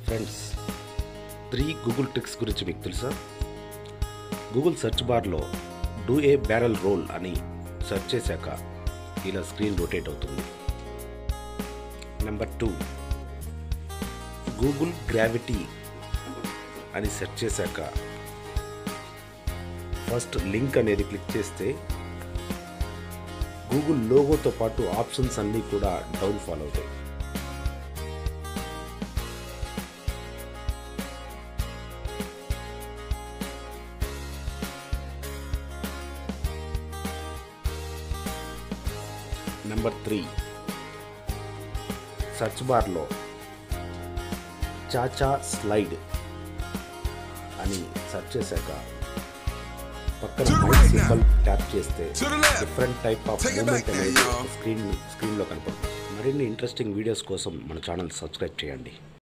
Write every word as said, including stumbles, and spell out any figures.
Friends, three Google tricks గురించి మీకు తెలుసా? గూగుల్ సెర్చ్ బార్లో డూ ఏ బ్యారల్ రోల్ అని సెర్చ్ చేశాక ఇలా స్క్రీన్ రొటేట్ అవుతుంది. నెంబర్ టూ, గూగుల్ గ్రావిటీ అని సెర్చ్ చేశాక ఫస్ట్ లింక్ అనేది క్లిక్ చేస్తే గూగుల్ లోగోతో పాటు ఆప్షన్స్ అన్నీ కూడా డౌన్ ఫాల్ అవుతాయి. నెంబర్ త్రీ, సర్చ్ బార్లో చాచా స్లైడ్ అని సెర్చ్ చేశాక పక్కన మైక్ సింబల్ ట్యాప్ చేస్తే డిఫరెంట్ టైప్ ఆఫ్ మూమెంట్ అనేది స్క్రీన్ స్క్రీన్లో కనపడుతుంది. మరిన్ని ఇంట్రెస్టింగ్ వీడియోస్ కోసం మన ఛానల్ సబ్స్క్రైబ్ చేయండి.